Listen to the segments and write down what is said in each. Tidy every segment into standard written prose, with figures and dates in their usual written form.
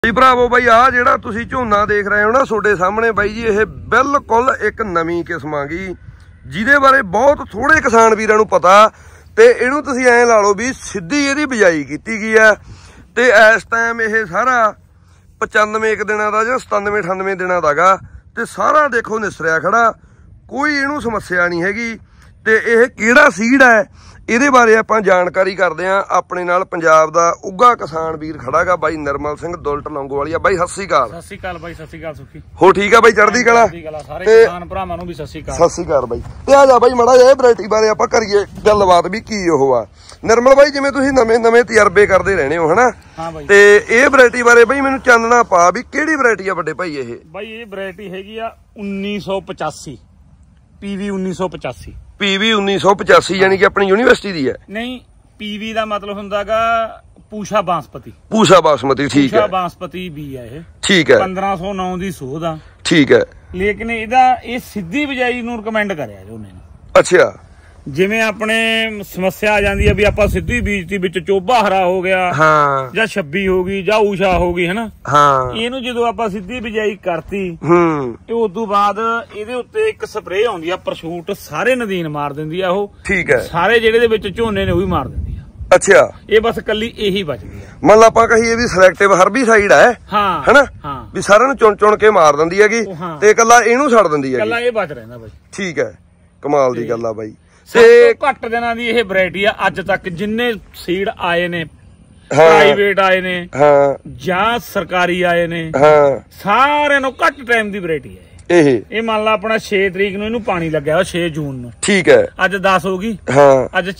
जी भरावो by आ जेड़ा तुसी झोना देख रहे हो ना थोड़े सामने बाई जी ये बिल्कुल एक नवी किस्म आ गई जिहदे बारे बहुत थोड़े किसान वीरां नूं पता ते इहनूं तुसी ऐ ला लो भी सीधी इहदी बिजाई कीती गई है ते इस टाइम ये सारा 95 दिनां दा जां 97-98 दिनां दा गा ते सारा देखो निसरिया खड़ा कोई इहनूं समस्या नहीं हैगी ते इह किहड़ा सीड है ਇਹਦੇ ਬਾਰੇ ਆਪਾਂ ਜਾਣਕਾਰੀ ਕਰਦੇ ਆਂ ਆਪਣੇ ਨਾਲ ਪੰਜਾਬ ਦਾ ਉੱਗਾ ਕਿਸਾਨ ਵੀਰ ਖੜਾਗਾ ਬਾਈ ਨਿਰਮਲ ਸਿੰਘ ਦੁਲਟ ਲੰਗੋਵਾਲੀਆ ਬਾਈ ਸਤਿ ਸ੍ਰੀ ਅਕਾਲ। ਸਤਿ ਸ੍ਰੀ ਅਕਾਲ ਬਾਈ, ਸਤਿ ਸ੍ਰੀ ਅਕਾਲ ਸੁਖੀ ਹੋ ਠੀਕ ਆ ਬਾਈ ਚੜ੍ਹਦੀ ਕਲਾ ਸਾਰੇ ਕਿਸਾਨ ਭਰਾਵਾਂ ਨੂੰ ਵੀ ਸਤਿ ਸ੍ਰੀ ਅਕਾਲ। ਸਤਿ ਸ੍ਰੀ ਅਕਾਲ ਬਾਈ ਤੇ ਆ ਜਾ ਬਾਈ ਮੜਾ ਜਾ ਇਹ ਵੈਰਾਈਟੀ ਬਾਰੇ ਆਪਾਂ ਕਰੀਏ ਗੱਲਬਾਤ ਵੀ ਕੀ ਉਹ ਆ ਨਿਰਮਲ ਬਾਈ ਜਿਵੇਂ ਤੁਸੀਂ ਨਵੇਂ ਤਜਰਬੇ ਕਰਦੇ ਰਹਿੰਦੇ ਹੋ ਹਨਾ। ਹਾਂ ਬਾਈ ਤੇ ਇਹ ਵੈਰਾਈਟੀ ਬਾਰੇ ਬਾਈ ਮੈਨੂੰ ਚਾਨਣਾ ਪਾ ਵੀ ਕਿਹੜੀ ਵੈਰਾਈਟੀ ਆ ਵੱਡੇ ਭਾਈ ਇਹ? ਬਾਈ ਇਹ ਵੈਰਾਈਟੀ ਹੈਗੀ ਆ 1985 PV 1985 PV 1985 यानी कि अपनी यूनिवर्सिटी दी है? नहीं PV ਦਾ ਮਤਲਬ ਹੁੰਦਾਗਾ ਪੂਸ਼ਾ ਬਾਸਮਤੀ। ਪੂਸ਼ਾ ਬਾਸਮਤੀ ਠੀਕ ਹੈ। ਪੂਸ਼ਾ ਬਾਸਮਤੀ ਵੀ ਆ ਇਹ ਠੀਕ ਹੈ। 1509 ਦੀ ਸੋਧ ਆ ਠੀਕ ਹੈ। ਲੇਕਿਨ ਇਹਦਾ ਇਹ ਸਿੱਧੀ ਬਿਜਾਈ ਨੂੰ ਰეკਮੈਂਡ ਕਰਿਆ ਜੀ ਉਹਨੇ। ਅੱਛਾ ਜਿਵੇਂ ਆਪਣੇ ਸਮੱਸਿਆ ਆ ਜਾਂਦੀ ਆ ਵੀ ਆਪਾਂ ਸਿੱਧੀ ਬੀਜਤੀ ਵਿੱਚ ਚੋਬਾ ਹਰਾ ਹੋ ਗਿਆ ਹਾਂ ਜਾਂ 26 ਹੋ ਗਈ ਜਾਂ ਊਸ਼ਾ ਹੋ ਗਈ ਹਨਾ। ਹਾਂ ਇਹਨੂੰ ਜਦੋਂ ਆਪਾਂ ਸਿੱਧੀ ਬਿਜਾਈ ਕਰਤੀ ਤੇ ਉਸ ਤੋਂ ਬਾਅਦ ਇਹਦੇ ਉੱਤੇ ਇੱਕ ਸਪਰੇਅ ਆਉਂਦੀ ਆ ਪਰਸ਼ੂਟ ਸਾਰੇ ਨਦੀਨ ਮਾਰ ਦਿੰਦੀ ਆ ਉਹ। ਠੀਕ ਹੈ। ਸਾਰੇ ਜਿਹੜੇ ਦੇ ਵਿੱਚ ਝੋਨੇ ਨੇ ਉਹ ਵੀ ਮਾਰ ਦਿੰਦੀ ਆ। ਅੱਛਾ ਇਹ ਬਸ ਕੱਲੀ ਇਹੀ ਬਚਦੀ ਆ। ਮੰਨ ਲਾ ਆਪਾਂ ਕਹੀਏ ਵੀ ਸਿਲੈਕਟਿਵ ਹਰਬੀਸਾਈਡ ਹੈ ਹਾਂ ਹਨਾ ਵੀ ਸਾਰਿਆਂ ਨੂੰ ਚੁਣ ਕੇ ਮਾਰ ਦਿੰਦੀ ਹੈਗੀ ਤੇ ਕੱਲਾ ਇਹਨੂੰ ਛੱਡ ਦਿੰਦੀ ਹੈਗੀ। ਕੱਲਾ ਇਹ ਬਚ ਰਹਿੰਦਾ ਬਾਈ। ਠੀਕ ਹੈ ਕਮਾਲ ਦੀ ਗੱਲ ਆ ਬਾਈ। ਤੇ ਘੱਟ ਦਿਨਾਂ ਦੀ ਇਹ ਵੈਰਾਈਟੀ ਆ ਅੱਜ ਤੱਕ ਜਿੰਨੇ ਸੀਡ ਆਏ ਨੇ ਪ੍ਰਾਈਵੇਟ ਆਏ ਨੇ ਜਾਂ ਸਰਕਾਰੀ ਆਏ ਨੇ ਸਾਰਿਆਂ ਨੂੰ ਘੱਟ ਟਾਈਮ ਦੀ ਵੈਰਾਈਟੀ ਹੈ ਇਹ ਮੰਨ ਲਾ ਆਪਣਾ 6 ਤਰੀਕ ਨੂੰ ਇਹਨੂੰ ਪਾਣੀ ਲੱਗਿਆ 6 ਜੂਨ ਨੂੰ। ਠੀਕ ਹੈ। ਅੱਜ 10 ਹੋ ਗਈ। ਅੱਜ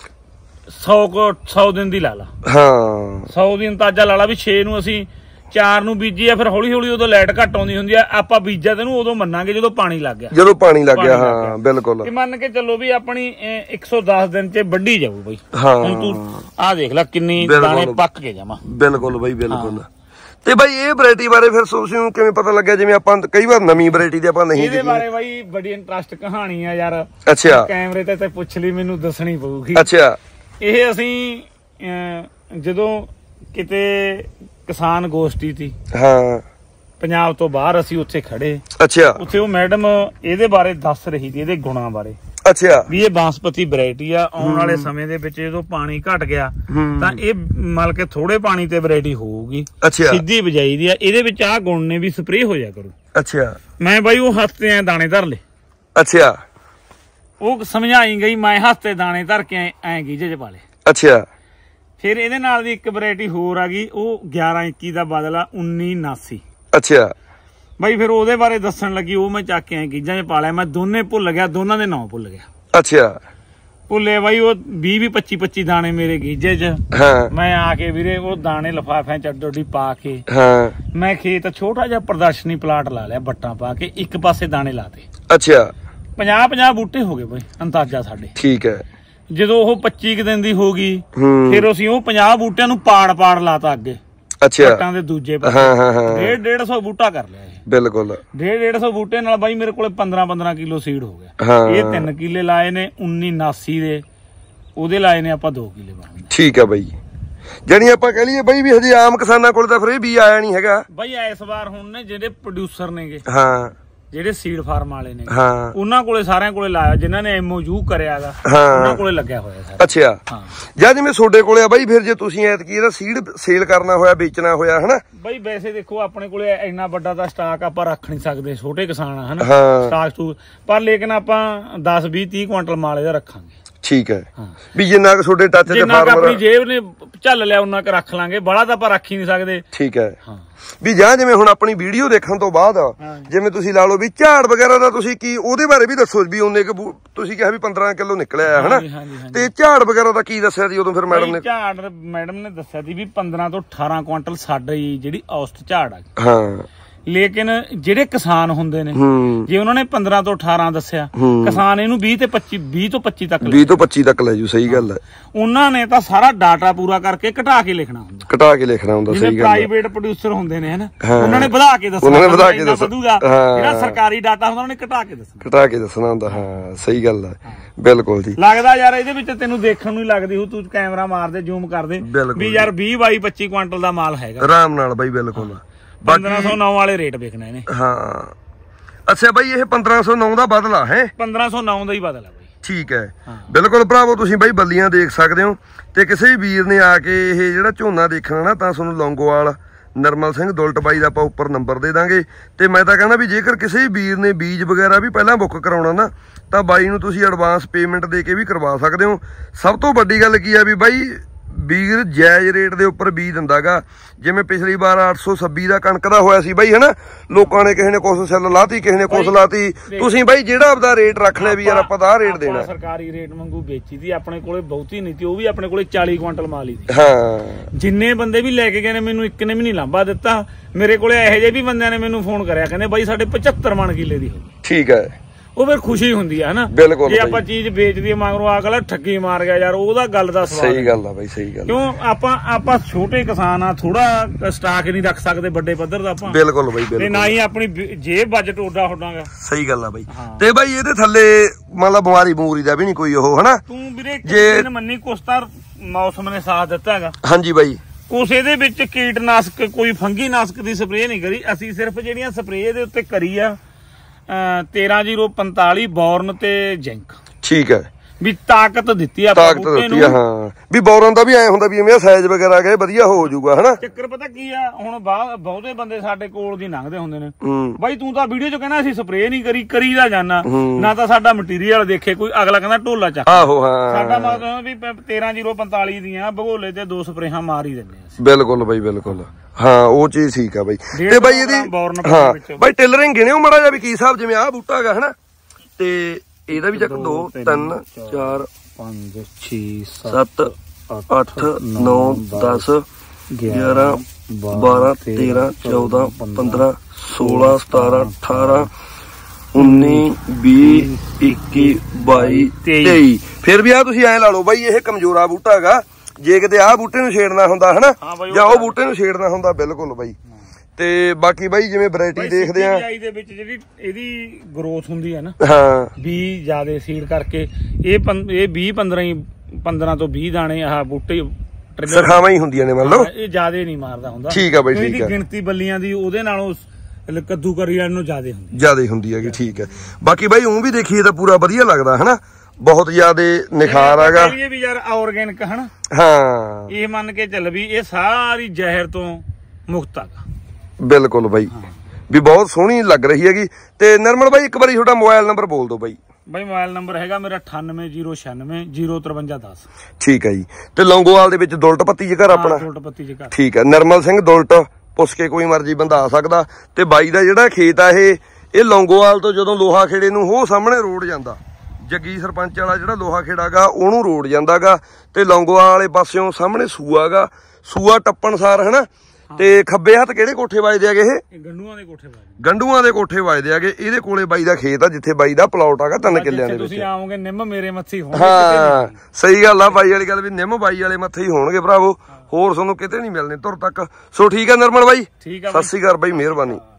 100 ਦਿਨ ਦੀ ਲਾ ਲਾ 100 ਦੀ ਅੰਦਾਜ਼ਾ ਲਾ ਲਾ ਵੀ 6 ਨੂੰ ਅਸੀਂ 4 ਨੂੰ ਬੀਜੀ ਆ ਫਿਰ ਹੌਲੀ ਹੌਲੀ ਉਦੋਂ ਲਾਈਟ ਘੱਟ ਆਉਂਦੀ ਹੁੰਦੀ ਆ ਆਪਾਂ ਬੀਜਿਆ ਤੈਨੂੰ ਉਦੋਂ ਮੰਨਾਂਗੇ ਜਦੋਂ ਪਾਣੀ ਲੱਗ ਗਿਆ। ਜਦੋਂ ਪਾਣੀ ਲੱਗ ਗਿਆ ਹਾਂ ਬਿਲਕੁਲ ਇਹ ਮੰਨ ਕੇ ਚੱਲੋ ਵੀ ਆਪਣੀ 110 ਦਿਨ ਚ ਵੱਢੀ ਜਾਊ ਬਈ। ਹੁਣ ਤੂੰ ਆਹ ਦੇਖ ਲੈ ਕਿੰਨੀ ਦਾਣੇ ਪੱਕ ਕੇ ਜਾਵਾਂ। ਬਿਲਕੁਲ ਬਈ ਬਿਲਕੁਲ। ਤੇ ਬਾਈ ਇਹ ਵੈਰਾਈਟੀ ਬਾਰੇ ਫਿਰ ਤੁਸੀਂ ਕਿਵੇਂ ਪਤਾ ਲੱਗਿਆ ਜਿਵੇਂ ਆਪਾਂ ਕਈ ਵਾਰ ਨਵੀਂ ਵੈਰਾਈਟੀ ਤੇ ਆਪਾਂ ਨਹੀਂ ਇਹਦੇ ਬਾਰੇ ਬਾਈ ਬੜੀ ਇੰਟਰਸਟ ਕਹਾਣੀ ਆ ਯਾਰ। ਅੱਛਾ ਕੈਮਰੇ ਤੇ ਪੁੱਛ ਲਈ ਮੈਨੂੰ ਦੱਸਣੀ ਪਊਗੀ। ਅੱਛਾ ਇਹ ਅਸੀਂ ਜਦੋਂ ਕਿਤੇ ਕਿਸਾਨ ਗੋਸ਼ਟੀ ਸੀ ਪੰਜਾਬ ਤੋਂ ਬਾਹਰ ਅਸੀਂ ਉੱਥੇ ਖੜੇ। ਅੱਛਾ ਉੱਥੇ ਉਹ ਮੈਡਮ ਇਹਦੇ ਬਾਰੇ ਦੱਸ ਰਹੀ ਸੀ ਇਹਦੇ ਗੁਣਾਂ ਬਾਰੇ। ਅੱਛਾ ਵੀ ਇਹ ਬਾਸਮਤੀ ਵੈਰਾਈਟੀ ਆ ਆਉਣ ਵਾਲੇ ਸਮੇਂ ਦੇ ਵਿੱਚ ਜਦੋਂ ਪਾਣੀ ਘਟ ਗਿਆ ਤਾਂ ਇਹ ਮਤਲਬ ਕਿ ਥੋੜੇ ਪਾਣੀ ਤੇ ਵੈਰਾਈਟੀ ਹੋਊਗੀ ਸਿੱਧੀ ਬਿਜਾਈ ਦੀ ਆ ਇਹਦੇ ਵਿੱਚ ਆਹ ਗੁਣ ਨੇ ਵੀ ਸਪਰੇਅ ਹੋ ਜਾ ਕਰੂ। ਅੱਛਾ ਮੈਂ ਬਾਈ ਉਹ ਹੱਥ ਐ ਦਾਣੇ ਧਰ ਲੇ। ਅੱਛਾ ਉਹ ਸਮਝਾਈ ਗਈ ਮੈਂ ਹੱਥ ਤੇ ਦਾਣੇ ਧਰ ਕੇ ਐ ਗੀਜੇ ਚ ਪਾ ਲੇ। ਅੱਛਾ ਫਿਰ ਇਹਦੇ ਨਾਲ ਦੀ ਇੱਕ ਵੈਰਾਈਟੀ ਹੋਰ ਆ ਗਈ ਉਹ 1121 ਦਾ ਬਦਲਾ 1979। ਅੱਛਾ ਬਾਈ ਫਿਰ ਉਹਦੇ ਬਾਰੇ ਦੱਸਣ ਲੱਗੀ ਉਹ ਮੈਂ ਚੱਕ ਕੇ ਗੀਜਾਂ 'ਚ ਪਾ ਲਿਆ ਮੈਂ ਦੋਨੇ ਭੁੱਲ ਗਿਆ ਦੋਨਾਂ ਦੇ ਨਾਂ ਭੁੱਲ ਗਿਆ। ਅੱਛਾ ਭੁੱਲੇ ਬਾਈ ਉਹ 20-25 ਦਾਣੇ ਮੇਰੇ ਗੀਜੇ 'ਚ ਮੈਂ ਆ ਕੇ ਵੀਰੇ ਉਹ ਦਾਣੇ ਲਿਫਾਫਿਆਂ 'ਚ ਅੱਡੋ ਅੱਡੀ ਪਾ ਕੇ ਮੈਂ ਖੇਤ ਛੋਟਾ ਜਿਹਾ ਪ੍ਰਦਰਸ਼ਨੀ ਪਲਾਟ ਲਾ ਲਿਆ ਬੱਟਾਂ ਪਾ ਕੇ ਇੱਕ ਪਾਸੇ ਦਾਣੇ ਲਾਤੇ। ਅੱਛਾ 50 ਬੂਟੇ ਹੋ ਗਏ ਬਾਈ ਅੰਦਾਜ਼ਾ ਸਾਡੇ। ਠੀਕ ਹੈ। ਜਦੋਂ ਉਹ 25 ਦਿਨ ਦੀ ਹੋ ਗਈ ਫਿਰ ਅਸੀਂ ਉਹ 50 ਬੂਟਿਆਂ ਨੂੰ ਪਾੜ ਲਾਤਾ ਅੱਗੇ। ਅੱਛਾ ਪੱਟਾਂ ਦੇ ਦੂਜੇ ਪਾਸੇ 150 ਬੂਟਾ ਕਰ ਲਿਆ ਬਿਲਕੁਲ 150 ਬੂਟੇ ਨਾਲ ਬਾਈ ਮੇਰੇ ਕੋਲੇ 15 ਕਿਲੋ ਸੀਡ ਹੋ ਗਿਆ। ਇਹ 3 ਕਿੱਲੇ ਲਾਏ ਨੇ 1979 ਦੇ ਉਹਦੇ ਲਾਏ ਨੇ ਆਪਾਂ 2 ਕਿੱਲੇ ਬਾਅਦ। ਠੀਕ ਆ ਬਾਈ ਜਾਨੀ ਆਪਾਂ ਕਹਿ ਲਈਏ ਬਾਈ ਵੀ ਹਜੇ ਆਮ ਕਿਸਾਨਾਂ ਕੋਲ ਤਾਂ ਫਿਰ ਇਹ ਵੀ ਆਇਆ ਨਹੀਂ ਹੈਗਾ ਬਾਈ ਇਸ ਵਾਰ ਹੁਣ ਨੇ ਜਿਹੜੇ ਪ੍ਰੋਡਿਊਸਰ ਨੇਗੇ ਜਿਹੜੇ ਸੀਡ ਫਾਰਮ ਵਾਲੇ ਨੇ ਉਹਨਾਂ ਕੋਲੇ ਸਾਰਿਆਂ ਕੋਲੇ ਲਾਇਆ ਜਿਨ੍ਹਾਂ ਨੇ MOU ਕਰਿਆਗਾ ਉਹਨਾਂ ਕੋਲੇ ਲੱਗਿਆ ਹੋਇਆ। ਅੱਛਾ ਜਾਂ ਜਿਵੇਂ ਤੁਹਾਡੇ ਕੋਲੇ ਆ ਬਾਈ ਫਿਰ ਜੇ ਤੁਸੀਂ ਐਤਕੀ ਇਹਦਾ ਸੀਡ ਸੇਲ ਕਰਨਾ ਹੋਇਆ ਵੇਚਣਾ ਹੋਇਆ ਹਨਾ ਬਾਈ ਵੈਸੇ ਦੇਖੋ ਆਪਣੇ ਕੋਲੇ ਇੰਨਾ ਵੱਡਾ ਤਾਂ ਸਟਾਕ ਆਪਾਂ ਰੱਖ ਨਹੀਂ ਸਕਦੇ ਛੋਟੇ ਕਿਸਾਨ ਆ ਹਨਾ ਸਟਾਕ ਪਰ ਲੇਕਿਨ ਆਪਾਂ 10-20-30 ਕੁਇੰਟਲ ਮਾਲ ਇਹਦਾ ਰੱਖਾਂਗੇ। ਠੀਕ ਹੈ ਵੀ ਜਿੰਨਾ ਕੁ ਤੁਹਾਡੇ ਟੱਚ ਤੇ ਫਾਰਮਰ ਆਪਣੀ ਜੇਬ ਨੇ ਝੱਲ ਲਿਆ ਉਹਨਾਂ ਕੁ ਰੱਖ ਲਾਂਗੇ ਬੜਾ ਤਾਂ ਆਪਾਂ ਰੱਖ ਹੀ ਨਹੀਂ ਸਕਦੇ। ਠੀਕ ਹੈ ਵੀ ਜਾਂ ਜਿਵੇਂ ਹੁਣ ਆਪਣੀ ਵੀਡੀਓ ਦੇਖਣ ਤੋਂ ਬਾਅਦ ਜਿਵੇਂ ਤੁਸੀਂ ਲਾ ਲਓ ਵੀ ਝਾੜ ਵਗੈਰਾ ਦਾ ਤੁਸੀਂ ਕੀ ਉਹਦੇ ਬਾਰੇ ਵੀ ਦੱਸੋ ਵੀ ਉਹਨੇ ਤੁਸੀਂ ਕਿਹਾ ਵੀ 15 ਕਿਲੋ ਨਿਕਲਿਆ ਹਨਾ ਤੇ ਝਾੜ ਵਗੈਰਾ ਦਾ ਕੀ ਦੱਸਿਆ ਸੀ ਉਦੋਂ ਫਿਰ ਮੈਡਮ ਨੇ? ਝਾੜ ਮੈਡਮ ਨੇ ਦੱਸਿਆ ਸੀ ਵੀ 15 ਤੋਂ 18 ਕੁਇੰਟਲ ਸਾਡੀ ਜਿਹੜੀ ਔਸਤ ਝਾੜ ਆ ਲੇਕਿਨ ਜਿਹੜੇ ਕਿਸਾਨ ਹੁੰਦੇ ਨੇ ਜੇ ਉਹਨਾਂ ਨੇ 15 ਤੋਂ 18 ਦੱਸਿਆ, ਕਿਸਾਨ ਇਹਨੂੰ 20 ਤੋਂ 25 ਤੱਕ 20 ਤੋਂ 25 ਤੱਕ ਲੈ ਜੂ। ਸਹੀ ਗੱਲ ਹੈ। ਉਹਨਾਂ ਨੇ ਤਾਂ ਸਾਰਾ ਡਾਟਾ ਪੂਰਾ ਕਰਕੇ ਘਟਾ ਕੇ ਲਿਖਣਾ ਹੁੰਦਾ, ਸਹੀ ਗੱਲ। ਪ੍ਰਾਈਵੇਟ ਪ੍ਰੋਡਿਊਸਰ ਹੁੰਦੇ ਨੇ ਹਨਾ, ਉਹਨਾਂ ਨੇ ਵਧਾ ਕੇ ਦੱਸਣਾ, ਜਿਹੜਾ ਸਰਕਾਰੀ ਡਾਟਾ ਹੁੰਦਾ ਉਹਨੇ ਘਟਾ ਕੇ ਦੱਸਣਾ ਹੁੰਦਾ। ਹਾਂ ਸਹੀ ਗੱਲ ਹੈ, ਬਿਲਕੁਲ ਜੀ। ਲੱਗਦਾ ਯਾਰ ਇਹਦੇ ਵਿੱਚ ਤੈਨੂੰ ਦੇਖਣ ਨੂੰ ਹੀ ਲੱਗਦੀ ਹੋ, ਤੂੰ ਕੈਮਰਾ ਮਾਰ ਦੇ, ਜ਼ੂਮ ਕਰ ਦੇ ਵੀ ਯਾਰ 20 22 25 ਕੁਆਂਟਲ ਦਾ ਮਾਲ ਹੈਗਾ ਆਰਾਮ ਨਾਲ ਬਾਈ। ਬਿਲਕੁਲ 1509 ਵਾਲੇ ਰੇਟ ਵੇਖਣਾ ਇਹਨੇ। ਹਾਂ ਅੱਛਾ ਬਾਈ, ਇਹ 1509 ਦਾ ਬਦਲਾ ਹੈ? 1509 ਦਾ ਹੀ ਬਦਲਾ ਬਾਈ। ਠੀਕ ਹੈ, ਬਿਲਕੁਲ ਭਰਾਵੋ। ਤੁਸੀਂ ਬਾਈ ਬੱਲੀਆਂ ਦੇਖ ਸਕਦੇ ਹੋ, ਤੇ ਕਿਸੇ ਵੀ ਵੀਰ ਨੇ ਆ ਕੇ ਇਹ ਜਿਹੜਾ ਝੋਨਾ ਦੇਖਣਾ ਨਾ, ਤਾਂ ਤੁਹਾਨੂੰ ਲੌਂਗੋਵਾਲ ਨਰਮਲ ਸਿੰਘ ਦੁਲਟ ਬਾਈ ਦਾ ਆਪਾਂ ਉੱਪਰ ਨੰਬਰ ਦੇ ਦਾਂਗੇ। ਤੇ ਮੈਂ ਤਾਂ ਕਹਿੰਦਾ ਵੀ ਜੇਕਰ ਕਿਸੇ ਵੀ ਵੀਰ ਨੇ ਬੀਜ ਵਗੈਰਾ ਵੀ ਪਹਿਲਾਂ ਬੁੱਕ ਕਰਾਉਣਾ ਨਾ, ਤਾਂ ਬਾਈ ਨੂੰ ਤੁਸੀਂ ਐਡਵਾਂਸ ਪੇਮੈਂਟ ਦੇ ਕੇ ਵੀ ਕਰਵਾ ਸਕਦੇ ਹੋ। ਸਭ ਤੋਂ ਵੱਡੀ ਗੱਲ ਕੀ ਆ ਵੀ ਬਾਈ ਵੀਰ ਜਾਇਜ਼ ਰੇਟ ਦੇ ਉੱਪਰ ਬੀਜ ਦਿੰਦਾਗਾ। ਜਿਵੇਂ ਪਿਛਲੀ ਵਾਰ 826 ਦਾ ਕਣਕ ਦਾ ਹੋਇਆ ਸੀ ਬਾਈ ਹਨਾ, ਲੋਕਾਂ ਨੇ ਕਿਸੇ ਨੇ ਕੁਛ ਸੈੱਲ ਲਾਤੀ, ਕਿਸੇ ਨੇ ਕੁਛ ਲਾਤੀ। ਤੁਸੀਂ ਬਾਈ ਜਿਹੜਾ ਆਪਦਾ ਰੇਟ ਰੱਖ ਲਿਆ ਵੀ ਯਾਰ ਆਪਾਂ ਤਾਂ ਰੇਟ ਦੇਣਾ, ਸਰਕਾਰੀ ਰੇਟ ਵਾਂਗੂ ਵੇਚੀ ਦੀ। ਆਪਣੇ ਕੋਲੇ ਬਹੁਤੀ ਨਹੀਂ ਤੀ, ਉਹ ਵੀ ਆਪਣੇ ਕੋਲੇ 40 ਕੁਆਂਟਲ ਮਾਲ ਹੀ। ਹਾਂ ਜਿੰਨੇ ਬੰਦੇ ਵੀ ਲੈ ਕੇ ਗਏ ਨੇ, ਮੈਨੂੰ ਇੱਕ ਨੇ ਵੀ ਨਹੀਂ ਲਾਂਭਾ ਦਿੱਤਾ। ਮੇਰੇ ਕੋਲੇ ਇਹੋ ਜਿਹੇ ਵੀ ਬੰਦਿਆਂ ਨੇ ਮੈਨੂੰ ਫੋਨ ਕਰਿਆ, ਕਹਿੰਦੇ ਬਾਈ ਸਾਡੇ 75 ਮਣ ਕਿੱਲੇ ਦੀ ਹੋ। ਠੀਕ ਹੈ, ਉਹ ਫਿਰ ਖੁਸ਼ੀ ਹੁੰਦੀ ਆ ਹਨਾ। ਜੇ ਆਪਾਂ ਚੀਜ਼ ਵੇਚਦੀ ਮਗਰੋਂ ਅਗਲਾ ਠੱਗੀ ਮਾਰ ਗਿਆ ਯਾਰ, ਉਹਦਾ ਗੱਲ ਦਾ ਸਵਾਲ। ਸਹੀ ਗੱਲ ਆ ਬਾਈ, ਸਹੀ ਗੱਲ। ਕਿਉਂ ਆਪਾਂ ਛੋਟੇ ਕਿਸਾਨ ਆ, ਥੋੜਾ ਸਟਾਕ ਨਹੀਂ ਰੱਖ ਸਕਦੇ ਵੱਡੇ ਪੱਧਰ ਦਾ ਆਪਾਂ। ਬਿਲਕੁਲ ਬਾਈ, ਬਿਲਕੁਲ। ਤੇ ਨਾ ਹੀ ਆਪਣੀ ਜੇਬ ਬਜਟ ਓਡਾ ਹੋਡਾਗਾ। ਸਹੀ ਗੱਲ ਆ ਬਾਈ। ਤੇ ਬਾਈ ਇਹਦੇ ਥੱਲੇ ਮਤਲਬ ਬਿਮਾਰੀ ਬਮੂਰੀ ਦਾ ਵੀ ਨਹੀਂ ਕੋਈ ਉਹ ਹਨਾ। ਤੂੰ ਵੀਰੇ ਜੇ ਮੰਨੀ ਕੁਛ ਤਾਂ ਮੌਸਮ ਨੇ ਸਾਥ ਦਿੱਤਾ ਹੈਗਾ। ਹਾਂਜੀ ਬਾਈ। ਕੁਛ ਇਹਦੇ ਵਿੱਚ ਕੀਟਨਾਸ਼ਕ, ਕੋਈ ਫੰਗੀ ਨਾਸ਼ਕ ਦੀ ਸਪਰੇਅ ਨਹੀਂ ਕਰੀ ਅਸੀਂ, ਸਿਰਫ ਜਿਹੜੀਆਂ ਸਪਰੇਅ ਦੇ ਉੱਤੇ ਕਰੀ ਆ 13045 ਬੌਰਨ ਤੇ ਜਿੰਕ। ਠੀਕ ਹੈ, ਵੀ ਤਾਕਤ ਦਿੱਤੀ ਆਪਾਂ ਬੂਟੇ ਨੂੰ। ਹਾਂ ਵੀ ਬੌਰਨ ਦਾ ਵੀ ਐ ਹੁੰਦਾ ਵੀ ਜਿਵੇਂ ਸਾਈਜ਼ ਵਗੈਰਾ ਗਏ ਵਧੀਆ ਹੋ ਜਾਊਗਾ ਹਨਾ। ਚੱਕਰ ਪਤਾ ਕੀ ਆ, ਹੁਣ ਬਹੁਤੇ ਬੰਦੇ ਸਾਡੇ ਕੋਲ ਦੀ ਲੰਘਦੇ ਹੁੰਦੇ ਨੇ, ਬਾਈ ਤੂੰ ਤਾਂ ਵੀਡੀਓ ਚ ਕਹਿੰਦਾ ਅਸੀਂ ਸਪਰੇਅ ਨਹੀਂ ਕਰੀ ਦਾ ਜਾਨਾ, ਨਾ ਤਾਂ ਸਾਡਾ ਮਟੀਰੀਅਲ ਦੇਖੇ ਕੋਈ, ਅਗਲਾ ਕਹਿੰਦਾ ਢੋਲਾ ਚੱਕ। ਆਹੋ ਹਾਂ, ਸਾਡਾ ਮਤਲਬ ਵੀ 13045 ਦੀਆਂ ਭਗੋਲੇ ਤੇ 2 ਸਪਰੇਹਾਂ ਮਾਰ ਹੀ ਦਿੰਦੇ ਆ। ਬਿਲਕੁਲ ਬਾਈ, ਬਿਲਕੁਲ। ਹਾਂ ਉਹ ਚੀਜ਼ ਠੀਕ ਆ ਬਾਈ। ਤੇ ਬਾਈ ਇਹਦੀ ਹਾਂ ਬਾਈ ਟੇਲਰਿੰਗ ਗਿਣਿਓ ਮਾੜਾ ਜਿਹਾ ਵੀ ਕੀ ਹਿਸਾਬ, ਜਿਵੇਂ ਆਹ ਬੂਟਾ ਹੈਗਾ ਹਨਾ, ਤੇ ਇਹਦਾ ਵੀ ਚੱਕ 2 3 4 5 6 7 8 9 10 11 12 13 14 15 16 17 18 19 20 21 22 23। ਫਿਰ ਵੀ ਆ ਤੁਸੀਂ ਐ ਲਾ ਲਓ ਬਾਈ, ਇਹ ਕਮਜ਼ੋਰਾ ਬੂਟਾ ਹੈਗਾ। ਜੇ ਕਿਤੇ ਆਹ ਬੂਟੇ ਨੂੰ ਛੇੜਨਾ ਹੁੰਦਾ ਹਨਾ, ਜਾਂ ਉਹ ਬੂਟੇ ਨੂੰ ਛੇੜਨਾ ਹੁੰਦਾ, ਬਿਲਕੁਲ ਬਾਈ। ਤੇ ਬਾਕੀ ਬਾਈ ਜਿਵੇਂ ਵੈਰਾਈਟੀ ਦੇਖਦੇ ਆ ਦੇ ਵਿੱਚ ਜਿਹੜੀ ਇਹਦੀ ਗਰੋਥ ਹੁੰਦੀ ਹੈ ਨਾ, ਹਾਂ 20 ਜਿਆਦੇ ਸੀਡ ਕਰਕੇ ਇਹ 20 15 ਤੋਂ 20 ਦਾਣੇ ਆਹ ਬੂਟੇ ਸਖਾਵਾਂ ਹੀ ਹੁੰਦੀਆਂ ਨੇ, ਮੰਨ ਲਓ ਇਹ ਜਿਆਦੇ ਨਹੀਂ ਮਾਰਦਾ ਹੁੰਦਾ। ਠੀਕ ਆ ਬਾਈ, ਠੀਕ ਆ। ਗਿਣਤੀ ਬੱਲੀਆਂ ਦੀ ਉਹਦੇ ਨਾਲੋਂ ਕੱਦੂ ਕਰੀ ਵਾਲ ਨੂੰ ਜਿਆਦੇ ਹੁੰਦੀ ਹੈਗੀ। ਠੀਕ ਹੈ। ਬਾਕੀ ਬਾਈ ਉਹ ਵੀ ਦੇਖੀਏ ਤਾਂ ਪੂਰਾ ਵਧੀਆ ਲੱਗਦਾ ਹਨਾ, ਬਹੁਤ ਜ਼ਿਆਦਾ ਨਿਖਾਰ ਹੈਗਾ ਵੀ ਯਾਰ ਆਰਗੈਨਿਕ ਹਨਾ। ਹਾਂ ਇਹ ਮੰਨ ਕੇ ਚੱਲ ਵੀ ਇਹ ਸਾਰੀ ਜ਼ਹਿਰ ਤੋਂ ਮੁਕਤ ਆ। ਬਿਲਕੁਲ ਬਾਈ, ਵੀ ਬਹੁਤ ਸੋਹਣੀ ਲੱਗ ਰਹੀ ਹੈਗੀ। ਤੇ ਨਰਮਲ ਬਾਈ ਇੱਕ ਵਾਰੀ ਤੁਹਾਡਾ ਮੋਬਾਈਲ ਨੰਬਰ ਬੋਲ ਦਿਓ ਬਾਈ। ਬਾਈ ਮੋਬਾਈਲ ਨੰਬਰ ਹੈਗਾ ਮੇਰਾ 980960 05310। ਠੀਕ ਹੈ ਜੀ। ਤੇ ਲੌਂਗੋਵਾਲ ਦੇ ਵਿੱਚ ਦੁਲਟ ਪੱਤੀ ਚ ਘਰ ਆਪਣਾ? ਦੁਲਟ ਪੱਤੀ ਚ ਘਰ। ਠੀਕ ਹੈ। ਨਰਮਲ ਸਿੰਘ ਦੁਲਟ ਪੁੱਛ ਕੇ ਕੋਈ ਮਰਜ਼ੀ ਬੰਦਾ ਆ ਸਕਦਾ। ਤੇ ਬਾਈ ਦਾ ਜਿਹੜਾ ਖੇਤ ਆ ਇਹ ਲੌਂਗੋਵਾਲ ਤੋਂ ਜਦੋਂ ਲੋਹਾ ਖੇੜੇ ਨੂੰ ਉਹ ਸਾਹਮਣੇ ਰੋਡ ਜਾਂਦਾ, ਜੱਗੀ ਸਰਪੰਚ ਵਾਲਾ ਜਿਹੜਾ ਲੋਹਾ ਖੇੜਾ ਗਾ ਉਹਨੂੰ ਰੋਡ ਜਾਂਦਾਗਾ, ਤੇ ਲੌਂਗੋਵਾਲ ਵਾਲੇ ਪਾਸਿਓਂ ਸਾਹਮਣੇ ਸੂਆ ਗਾ, ਸੂਆ ਟੱਪਣ ਸਾਰ ਹਨਾ। ਤੇ ਖੱਬੇ ਹੱਥ ਕਿਹੜੇ ਕੋਠੇ ਵੱਜਦੇ ਆਗੇ? ਇਹ ਗੰਡੂਆਂ ਦੇ ਕੋਠੇ ਵੱਜਦੇ। ਗੰਡੂਆਂ ਦੇ ਕੋਠੇ ਵੱਜਦੇ ਆਗੇ। ਇਹਦੇ ਕੋਲੇ ਬਾਈ ਦਾ ਖੇਤ ਆ, ਜਿੱਥੇ ਬਾਈ ਦਾ ਪਲਾਟ ਆਗਾ 3 ਕਿੱਲਿਆਂ ਦੇ ਵਿੱਚ। ਤੁਸੀਂ ਆਓਗੇ ਨਿੰਮ ਮੇਰੇ ਮੱਥੇ ਹੀ ਹੋਣਗੇ। ਹਾਂ ਸਹੀ ਗੱਲ ਆ ਬਾਈ ਵਾਲੀ ਗੱਲ, ਵੀ ਨਿੰਮ ਬਾਈ ਵਾਲੇ ਮੱਥੇ ਹੀ ਹੋਣਗੇ ਭਰਾਵੋ, ਹੋਰ ਤੁਹਾਨੂੰ ਕਿਤੇ ਨਹੀਂ ਮਿਲਣੇ ਤੁਰ ਤੱਕ। ਸੋ ਠੀਕ ਆ ਨਰਮਲ ਬਾਈ, ਸਤਿ ਸ੍ਰੀ ਅਕਾਲ ਬਾਈ, ਮਿਹਰਬਾਨੀ।